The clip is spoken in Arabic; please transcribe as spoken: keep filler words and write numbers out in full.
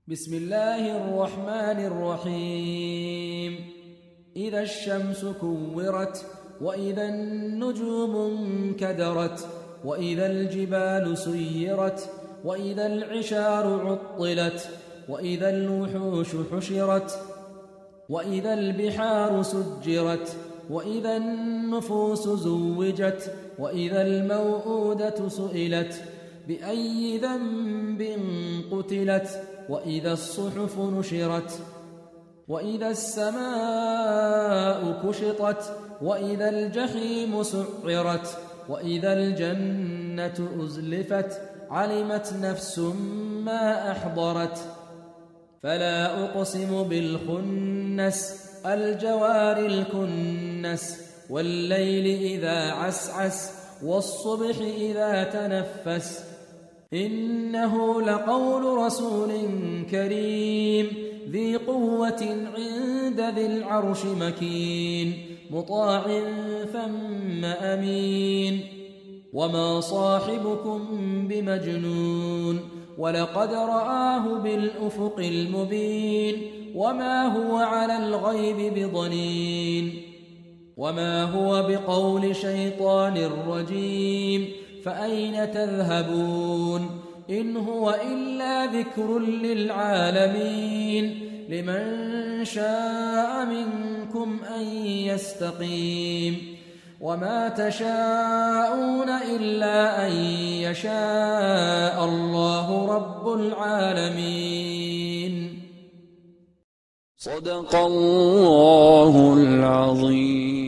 بسم الله الرحمن الرحيم. إذا الشمس كورت، وإذا النجوم انكدرت، وإذا الجبال سيرت، وإذا العشار عطلت، وإذا الوحوش حشرت، وإذا البحار سجرت، وإذا النفوس زوجت، وإذا الموءودة سئلت بأي ذنب قتلت، وإذا الصحف نشرت، وإذا السماء كشطت، وإذا الجحيم سعرت، وإذا الجنة أزلفت، علمت نفس ما أحضرت. فلا أقسم بالخنس، الجوار الكنس، والليل إذا عسعس، والصبح إذا تنفس. إنه لقول رسول كريم، ذي قوة عند ذي العرش مكين، مطاع ثم أمين. وما صاحبكم بمجنون، ولقد رآه بالأفق المبين. وما هو على الغيب بضنين، وما هو بقول شيطان رجيم. فأين تذهبون؟ إن هو إلا ذكر للعالمين. لمن شاء منكم أن يستقيم. وما تشاءون إلا أن يشاء الله رب العالمين. صدق الله العظيم.